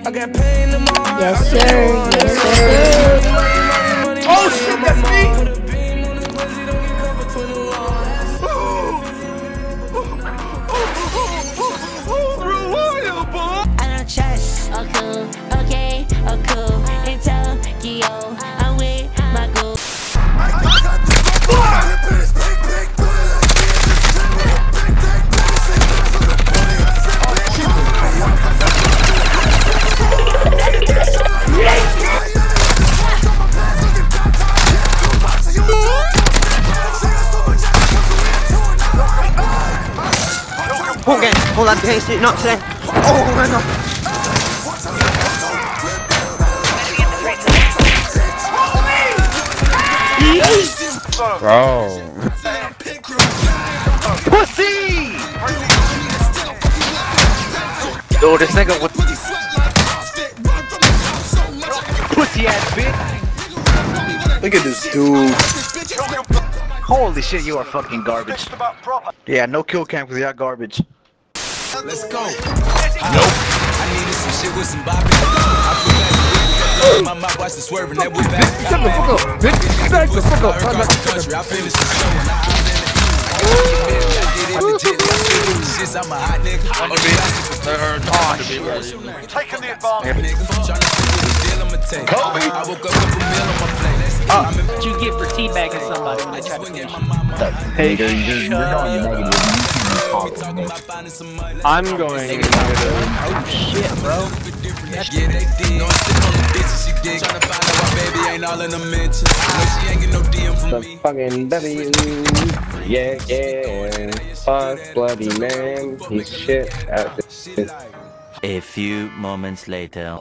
I got pain in my heart. Yes, sir. Yes, sir. Oh shit, that's me. I don't trust. Oh cool, okay, oh cool. In Tokyo, I'm with my group. Okay, hold on, pace it, not today. Oh my god. Bro. Pussy! Dude, this nigga with Pussy ass bitch! Look at this dude. Holy shit, you are fucking garbage. Yeah, no kill cam because you're garbage. Let's go. nope. I needed some shit with some bop. My mouth watched the swerving that was back. Shut the fuck up, bitch. Back the fuck up. Across the country, I finished the show and I did it. I'm a hot nigga. Taking the advantage. Kobe. I woke up with a meal on my plate. What you get for teabagging somebody when they try to finish you? Hey, you're going negative. I'm going negative. Oh shit, bro. The fucking W. Yeah, yeah. Fuck bloody man. He's shit at this. A few moments later.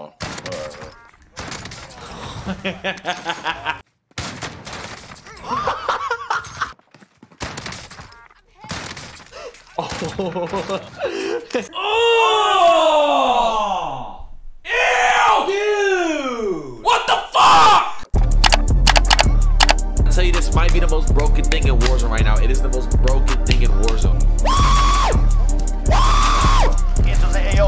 Oh! Ew! Dude! What the fuck? I'll tell you, this might be the most broken thing in Warzone right now. It is the most broken thing in Warzone. Into the AO.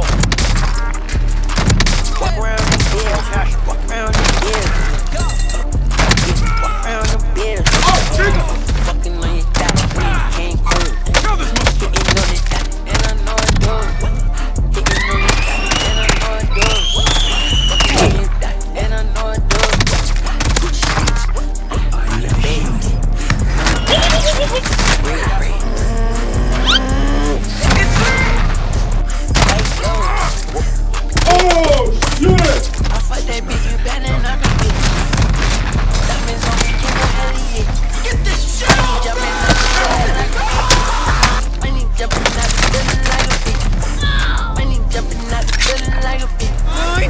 Walk around the beers. Walk around the beers. Walk around the beers. Fucking on your top, we can't go. Hitting on the top, and I know it goes. Hitting on the top, and I know it goes. Fucking on your top, and I know it goes. I'm the baby. Oh shit! I fuck that bitch, you better not be bitch. Diamonds on me, you know Elliot. Get this shit! I need jumping out the building like a bitch. I need jumping out the building like a bitch.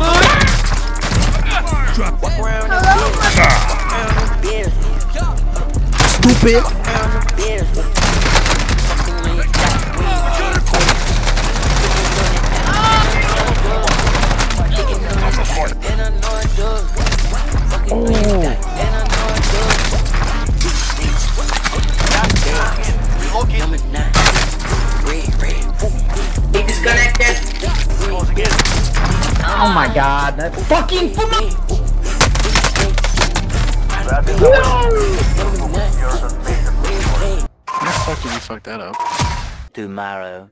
Walk around the beers. Walk around the beers. Stupid. Walk around the beers. Fucking on your top, we can't go. And I know it does. Fucking on your top, and I know it does. Number 9. Red. He disconnected. Oh my god, that fucking How the fuck did you fuck that up? Tomorrow.